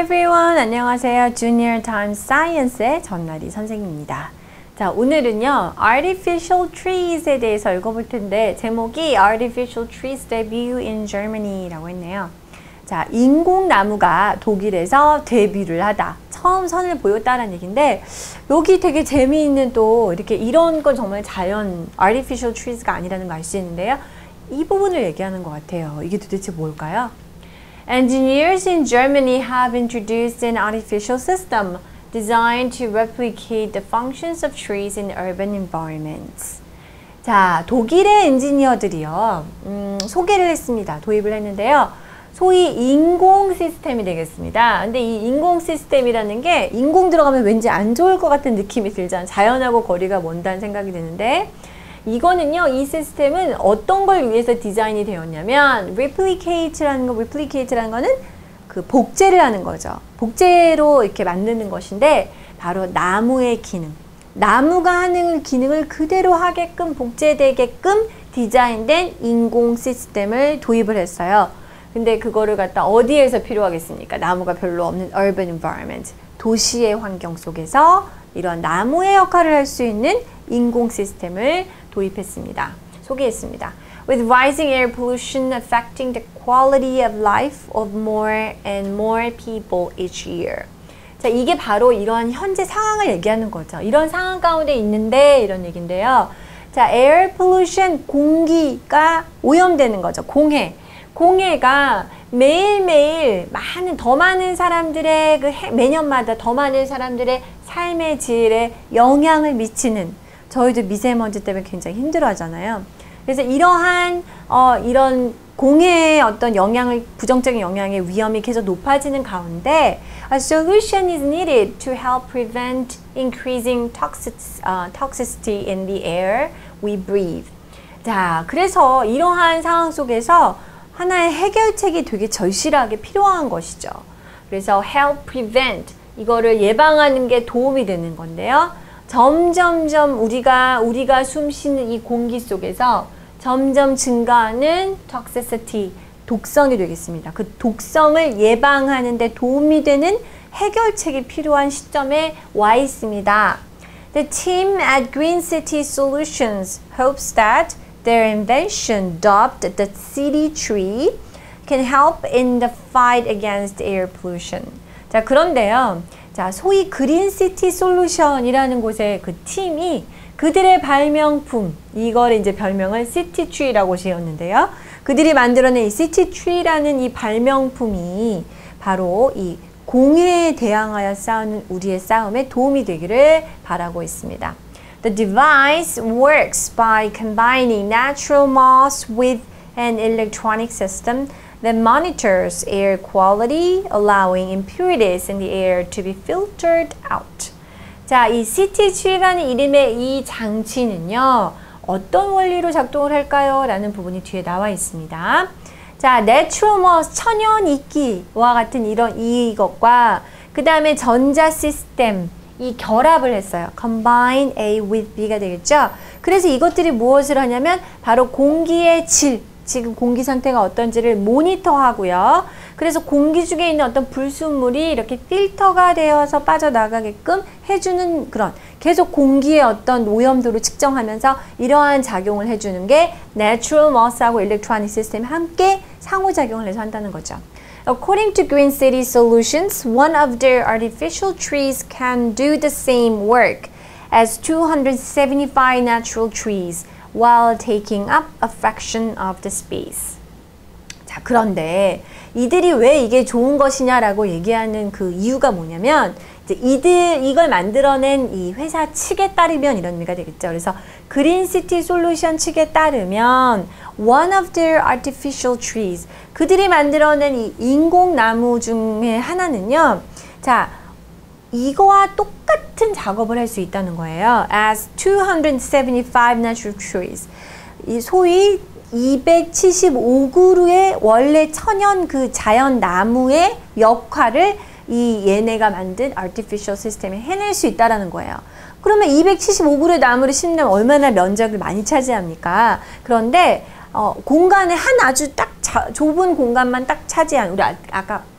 everyone. 안녕하세요. Junior Times Science의 전나리 선생님입니다. 자, 오늘은요, Artificial Trees에 대해서 읽어볼 텐데, 제목이 Artificial Trees Debut in Germany라고 했네요. 자, 인공나무가 독일에서 데뷔를 하다. 처음 선을 보였다라는 얘기인데, 여기 되게 재미있는 또, 이렇게 이런 건 정말 자연, Artificial Trees가 아니라는 거 알 수 있는데요. 이 부분을 얘기하는 것 같아요. 이게 도대체 뭘까요? Engineers in Germany have introduced an artificial system designed to replicate the functions of trees in urban environments. 자, 독일의 엔지니어들이요, 소개를 했습니다. 도입을 했는데요. 소위 인공 시스템이 되겠습니다. 근데 이 인공 시스템이라는 게 인공 들어가면 왠지 안 좋을 것 같은 느낌이 들잖아요. 자연하고 거리가 먼다는 생각이 드는데, 이거는요, 이 시스템은 어떤 걸 위해서 디자인이 되었냐면, replicate라는 거는 그 복제를 하는 거죠. 복제로 이렇게 만드는 것인데, 바로 나무의 기능. 나무가 하는 기능을 그대로 하게끔, 복제되게끔 디자인된 인공 시스템을 도입을 했어요. 근데 그거를 갖다 어디에서 필요하겠습니까? 나무가 별로 없는 urban environment. 도시의 환경 속에서 이런 나무의 역할을 할 수 있는 인공 시스템을 도입했습니다. 소개했습니다. With rising air pollution affecting the quality of life of more and more people each year. 자, 이게 바로 이런 현재 상황을 얘기하는 거죠. 이런 상황 가운데 있는데 이런 얘기인데요. 자, air pollution, 공기가 오염되는 거죠. 공해가 매일매일 더 많은 사람들의 매년마다 더 많은 사람들의 삶의 질에 영향을 미치는, 저희도 미세먼지 때문에 굉장히 힘들어 하잖아요. 그래서 이러한 이런 공해의 어떤 부정적인 영향의 위험이 계속 높아지는 가운데 a solution is needed to help prevent increasing toxicity in the air we breathe. 자, 그래서 이러한 상황 속에서 하나의 해결책이 되게 절실하게 필요한 것이죠. 그래서 help prevent, 이거를 예방하는 게 도움이 되는 건데요. 점점점 우리가 숨 쉬는 이 공기 속에서 점점 증가하는 toxicity, 독성이 되겠습니다. 그 독성을 예방하는 데 도움이 되는 해결책이 필요한 시점에 와 있습니다. The team at Green City Solutions hopes that their invention, dubbed the City Tree, can help in the fight against air pollution. 자, 그런데요. 자, 소위 그린시티 솔루션이라는 곳의 그 팀이 그들의 발명품, 이걸 이제 별명을 시티트리라고 지었는데요. 그들이 만들어낸 이 시티트리라는 이 발명품이 바로 이 공해에 대항하여 싸우는 우리의 싸움에 도움이 되기를 바라고 있습니다. The device works by combining natural moss with an electronic system that monitors air quality, allowing impurities in the air to be filtered out. 자, 이 CT3라는 이름의 이 장치는요, 어떤 원리로 작동을 할까요? 라는 부분이 뒤에 나와 있습니다. 자, natural moss, 천연 이끼와 같은 이것과 그 다음에 전자 시스템, 이 결합을 했어요. combine A with B가 되겠죠? 그래서 이것들이 무엇을 하냐면 바로 공기의 질, 지금 공기 상태가 어떤지를 모니터하고요. 그래서 공기 중에 있는 어떤 불순물이 이렇게 필터가 되어서 빠져나가게끔 해주는 그런, 계속 공기의 어떤 오염도를 측정하면서 이러한 작용을 해주는 게 Natural Moss하고 Electronic System이 함께 상호작용을 해서 한다는 거죠. According to Green City Solutions, one of their artificial trees can do the same work as 275 natural trees while taking up a fraction of the space. 자, 그런데 이들이 왜 이게 좋은 것이냐라고 얘기하는 그 이유가 뭐냐면, 이제 이걸 만들어낸 이 회사 측에 따르면 이런 의미가 되겠죠. 그래서 그린시티 솔루션 측에 따르면 one of their artificial trees, 그들이 만들어낸 이 인공나무 중에 하나는요, 자, 이거와 똑같은 작업을 할 수 있다는 거예요. As 275 natural trees. 이 소위 275그루의 원래 천연 그 자연 나무의 역할을 이 얘네가 만든 artificial 시스템이 해낼 수 있다라는 거예요. 그러면 275그루의 나무를 심으면 얼마나 면적을 많이 차지합니까? 그런데 공간에 한 아주 딱 좁은 공간만 딱 차지한, 우리 아까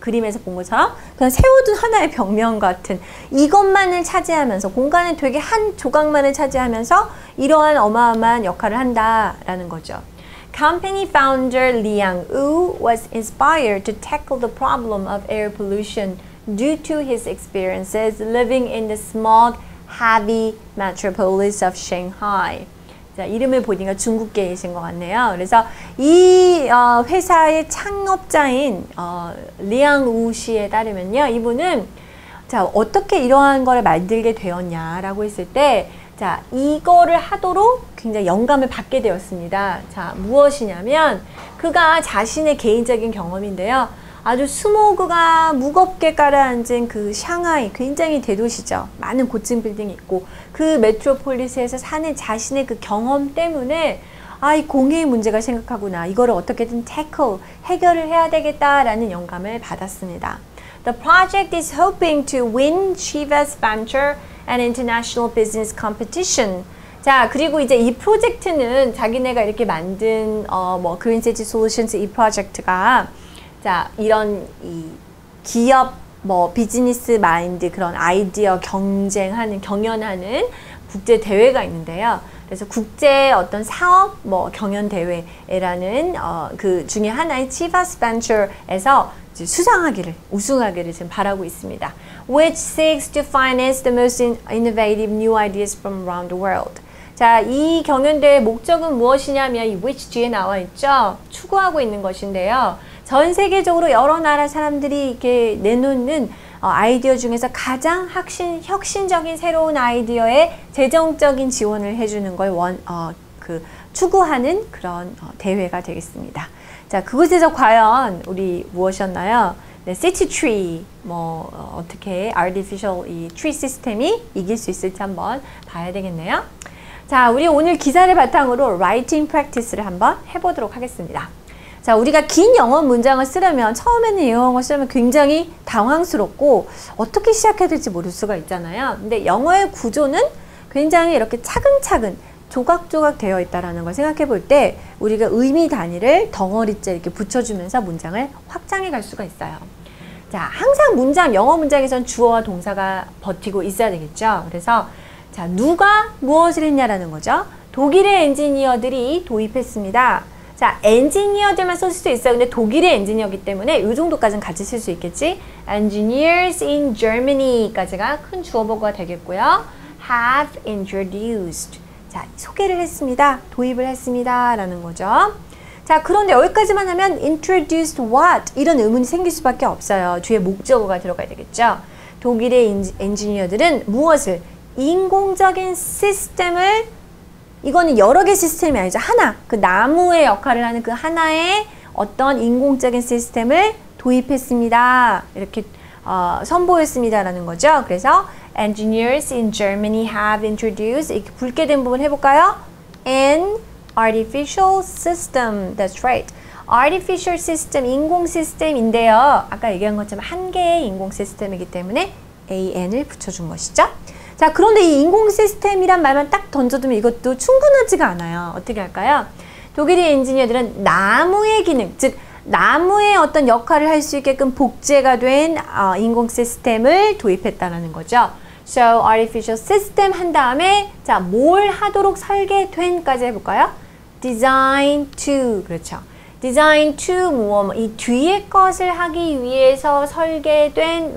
그림에서 본 것처럼 그냥 세워둔 하나의 벽면 같은 이것만을 차지하면서 공간의 되게 한 조각만을 차지하면서 이러한 어마어마한 역할을 한다라는 거죠. Company founder Li Yang-woo was inspired to tackle the problem of air pollution due to his experiences living in the smog-heavy metropolis of Shanghai. 자, 이름을 보니까 중국계이신 것 같네요. 그래서 이 회사의 창업자인 리양우 씨에 따르면요, 이분은 자 어떻게 이러한 걸 만들게 되었냐라고 했을 때, 자 이거를 하도록 굉장히 영감을 받게 되었습니다. 자 무엇이냐면 그가 자신의 개인적인 경험인데요. 아주 스모그가 무겁게 가라앉은 그 샹하이, 굉장히 대도시죠. 많은 고층 빌딩이 있고 그 메트로폴리스에서 사는 자신의 그 경험 때문에 아, 이 공해의 문제가 심각하구나. 이거를 어떻게든 해결을 해야 되겠다라는 영감을 받았습니다. The project is hoping to win Chivas Venture and International Business Competition. 자, 그리고 이제 이 프로젝트는 자기네가 이렇게 만든 그린 시티 솔루션스 이 프로젝트가 자, 이런 이 기업 비즈니스 마인드 그런 아이디어 경연하는 국제 대회가 있는데요. 그래서 국제 어떤 사업 경연 대회라는 그 중에 하나의 치바스 벤처에서 우승하기를 지금 바라고 있습니다. Which seeks to finance the most innovative new ideas from around the world. 자, 이 경연대회의 목적은 무엇이냐면 이 which 뒤에 나와 있죠. 추구하고 있는 것인데요. 전 세계적으로 여러 나라 사람들이 이렇게 내놓는 아이디어 중에서 가장 혁신적인 새로운 아이디어에 재정적인 지원을 해주는 걸 추구하는 그런 대회가 되겠습니다. 자, 그곳에서 과연 우리 무엇이었나요? 네, City Tree, 어떻게 Artificial 이 Tree 시스템이 이길 수 있을지 한번 봐야 되겠네요. 자, 우리 오늘 기사를 바탕으로 Writing Practice를 한번 해보도록 하겠습니다. 자, 우리가 긴 영어 문장을 쓰려면 처음에는 이 영어를 쓰려면 굉장히 당황스럽고 어떻게 시작해야 될지 모를 수가 있잖아요. 근데 영어의 구조는 굉장히 이렇게 차근차근 조각조각 되어 있다는 걸 생각해 볼 때 우리가 의미 단위를 덩어리째 이렇게 붙여주면서 문장을 확장해 갈 수가 있어요. 자, 항상 영어 문장에선 주어와 동사가 버티고 있어야 되겠죠. 그래서 자, 누가 무엇을 했냐라는 거죠. 독일의 엔지니어들이 도입했습니다. 자, 엔지니어들만 쓸 수도 있어요. 근데 독일의 엔지니어이기 때문에 이 정도까지는 같이 쓸 수 있겠지. Engineers in Germany까지가 큰 주어보고가 되겠고요. Have introduced. 자, 소개를 했습니다. 도입을 했습니다. 라는 거죠. 자, 그런데 여기까지만 하면 introduced what? 이런 의문이 생길 수밖에 없어요. 뒤에 목적어가 들어가야 되겠죠. 독일의 엔지니어들은 무엇을? 인공적인 시스템을, 이거는 여러 개 시스템이 아니죠. 하나, 그 나무의 역할을 하는 그 하나의 어떤 인공적인 시스템을 도입했습니다. 이렇게 선보였습니다라는 거죠. 그래서 Engineers in Germany have introduced, 이렇게 붉게 된 부분 해볼까요? An artificial system. That's right. Artificial system, 인공 시스템인데요. 아까 얘기한 것처럼 한 개의 인공 시스템이기 때문에 AN을 붙여준 것이죠. 자, 그런데 이 인공 시스템이란 말만 딱 던져두면 이것도 충분하지가 않아요. 어떻게 할까요? 독일의 엔지니어들은 나무의 기능, 즉 나무의 어떤 역할을 할 수 있게끔 복제가 된 인공 시스템을 도입했다는 거죠. So, artificial system 한 다음에 자, 뭘 하도록 설계된까지 해볼까요? Design to, 그렇죠. Design to 무엇, 이 뒤에 것을 하기 위해서 설계된,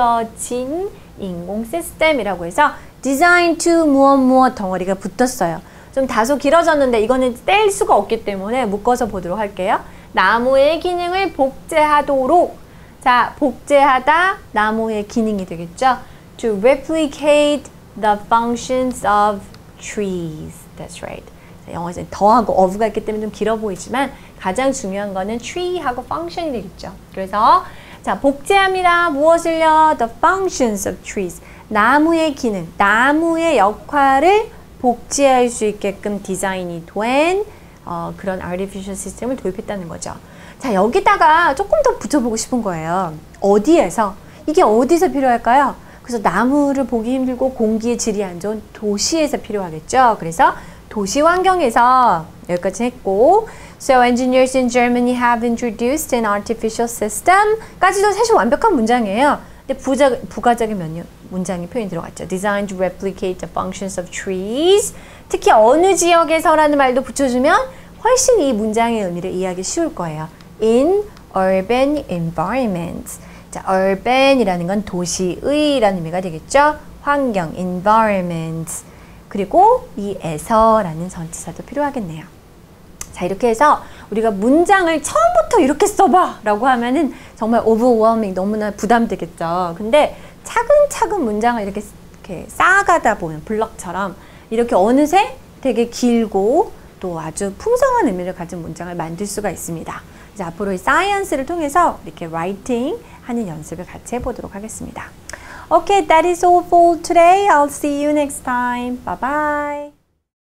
만들어진 인공 시스템이라고 해서 Design to 무엇 덩어리가 붙었어요. 좀 다소 길어졌는데 이거는 뗄 수가 없기 때문에 묶어서 보도록 할게요. 나무의 기능을 복제하도록. 자, 복제하다 나무의 기능이 되겠죠. To replicate the functions of trees. That's right. 영어에서는 더하고 of가 있기 때문에 좀 길어 보이지만 가장 중요한 거는 tree하고 function이 되겠죠. 그래서 자, 복제합니다. 무엇을요? The functions of trees. 나무의 기능, 나무의 역할을 복제할 수 있게끔 디자인이 된 그런 artificial 시스템을 도입했다는 거죠. 자, 여기다가 조금 더 붙여보고 싶은 거예요. 어디에서? 이게 어디서 필요할까요? 그래서 나무를 보기 힘들고 공기의 질이 안 좋은 도시에서 필요하겠죠. 그래서 도시 환경에서 여기까지 했고 So engineers in Germany have introduced an artificial system 까지도 사실 완벽한 문장이에요. 근데 부가적인 문장이 표현이 들어갔죠. Designed to replicate the functions of trees. 특히 어느 지역에서라는 말도 붙여주면 훨씬 이 문장의 의미를 이해하기 쉬울 거예요. In urban environments. 자, urban이라는 건 도시의라는 의미가 되겠죠. 환경, environment. 그리고 이 에서라는 전치사도 필요하겠네요. 자, 이렇게 해서 우리가 문장을 처음부터 이렇게 써봐 라고 하면은 정말 overwhelming, 너무나 부담되겠죠. 근데 차근차근 문장을 이렇게 쌓아가다 보면 블럭처럼 이렇게 어느새 되게 길고 또 아주 풍성한 의미를 가진 문장을 만들 수가 있습니다. 이제 앞으로 이 사이언스를 통해서 이렇게 writing 하는 연습을 같이 해보도록 하겠습니다. Okay, that is all for today. I'll see you next time. Bye bye.